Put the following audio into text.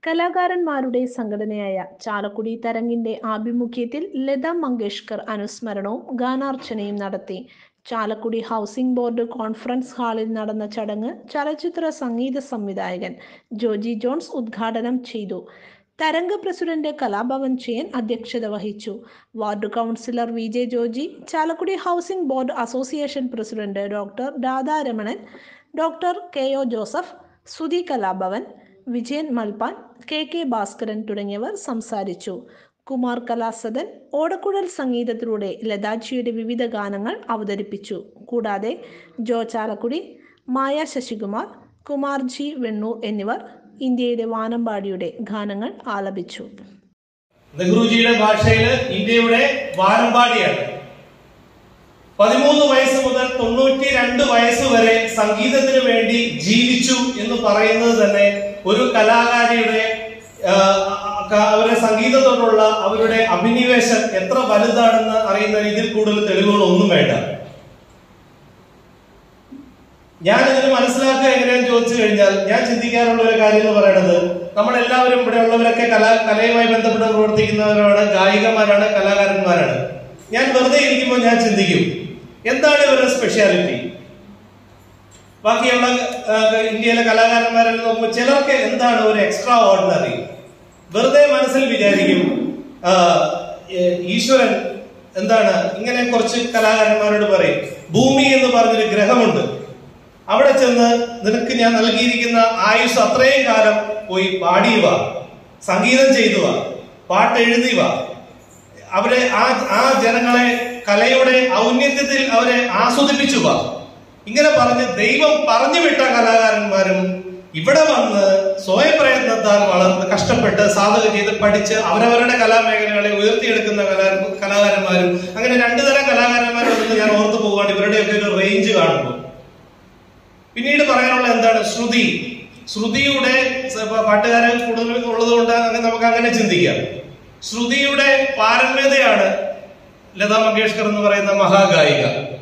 കലാകാരന്മാരുടെ സംഘടനയായ ചാലക്കുടി തരംഗിന്റെ ആഭിമുഖ്യത്തിൽ ലതാ മങ്കേഷ്കർ അനുസ്മരണവും ഗാനാർച്ചനയും നടത്തി. ചാലക്കുടി ഹൗസിംഗ് ബോർഡ് കോൺഫറൻസ് ഹാളിൽ നടന്ന ചടങ്ങ് ചലച്ചിത്ര സംഗീത സംവിധായകൻ ജോജി ജോൺസ് ഉദ്ഘാടനം ചെയ്തു. തരംഗ് പ്രസിഡന്റ് കലാഭവൻ ചെയൻ അധ്യക്ഷത വഹിച്ചു. Ward councillor V J Joji, Chalakudy housing board association president doctor Radharamanan, doctor K O Joseph, Sudhi Kalabhavan, Vijayan Malpan, K K Bhaskaran തുടങ്ങിയവർ സംസാരിച്ചു. കുമാർ കലാസദൻ ഓടക്കുഴൽ സംഗീതത്തിലൂടെ ലതാജിയുടെ വിവിധ ഗാനങ്ങൾ അവതരിപ്പിച്ചു. കൂടാതെ ജോ ചാലക്കുടി, മായ ശശികുമാർ, കുമാർ ജി വെണ്ണൂർ എന്നിവർ ഇന്ത്യയുടെ വാനമ്പാടിയുടെ ഗാനങ്ങൾ ആലപിച്ചു. നെഹ്റുജിയുടെ ഭാഷയിൽ ഇന്ത്യയുടെ വാനമ്പാടിയാണ്. 13 വയസ്സ് മുതൽ 92 വയസ്സ് വരെ സംഗീതത്തിന് വേണ്ടി ജീവിച്ചു എന്ന് പറയുന്നത് തന്നെ ഒരു കലാകാരിയുടെ അവരുടെ സംഗീതത്തോടുള്ള അവരുടെ അഭിനിവേശം എത്ര വലുതാണെന്ന് അറിയുന്ന ഇതിൽ കൂടുതൽ തെളിവുകളൊന്നും വേണ്ട. ഞാൻ ഇതിന് മനസ്സിലാക്കുക എങ്ങനെയാന്ന് ചോദിച്ചു കഴിഞ്ഞാൽ ഞാൻ ചിന്തിക്കാറുള്ള ഒരു കാര്യം എന്ന് പറയുന്നത്, നമ്മളെല്ലാവരും ഇവിടെ ഉള്ളവരൊക്കെ കലയുമായി ബന്ധപ്പെട്ട് പ്രവർത്തിക്കുന്നവരാണ്, ഗായികമാരാണ്, കലാകാരന്മാരാണ്. ഞാൻ വെറുതെ ഇരിക്കുമ്പോൾ ഞാൻ ചിന്തിക്കും, എന്താണ് ഇവരുടെ സ്പെഷ്യാലിറ്റി? ബാക്കിയുള്ള ഇന്ത്യയിലെ കലാകാരന്മാരെല്ലാം നോക്കുമ്പോൾ ചിലർക്ക് എന്താണ് ഒരു എക്സ്ട്രാ ഓർഡിനറി? വെറുതെ മനസ്സിൽ വിചാരിക്കും, ഈശ്വരൻ എന്താണ് ഇങ്ങനെ കുറച്ച് കലാകാരന്മാരോട് പറയും, ഭൂമി എന്ന് പറഞ്ഞൊരു ഗ്രഹമുണ്ട്, അവിടെ ചെന്ന് നിനക്ക് ഞാൻ നൽകിയിരിക്കുന്ന ആയുസ് അത്രയും കാലം പോയി പാടിയുക, സംഗീതം ചെയ്തുക, പാട്ട് എഴുതുക, അവരെ ആ ജനങ്ങളെ കലയുടെ ഔന്നത്യത്തിൽ അവരെ ആസ്വദിപ്പിച്ചുക. ഇങ്ങനെ പറഞ്ഞ് ദൈവം പറഞ്ഞു വിട്ട കലാകാരന്മാരും ഇവിടെ വന്ന് സ്വയം പ്രയത്നത്താൽ വളർന്ന് കഷ്ടപ്പെട്ട് സാധക ചെയ്ത് പഠിച്ച് അവരവരുടെ കലാമേഖലകളെ ഉയർത്തിയെടുക്കുന്ന കലാകാരന്മാരും അങ്ങനെ 2 തരം കലാകാരന്മാരുണ്ടെന്ന് ഞാൻ ഓർത്തു പോവുകയാണ് ഇവരുടെയൊക്കെ ഒരു റേഞ്ച് കാണുമ്പോൾ. പിന്നീട് പറയാനുള്ള എന്താണ്? ശ്രുതിയുടെ പാട്ടുകാരൻ കൂടുതൽ ഉള്ളതുകൊണ്ട് നമുക്ക് അങ്ങനെ ചിന്തിക്കാം. ശ്രുതിയുടെ പാരമ്യതയാണ് ലതാ മങ്കേഷ്കർ എന്ന് പറയുന്ന മഹാഗായിക.